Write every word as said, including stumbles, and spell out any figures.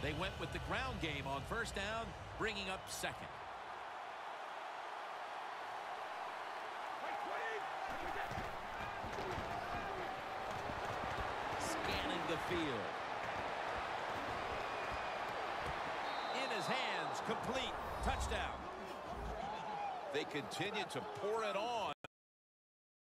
They went with the ground game on first down, bringing up second. Scanning the field. In his hands, complete. Touchdown. They continue to pour it on.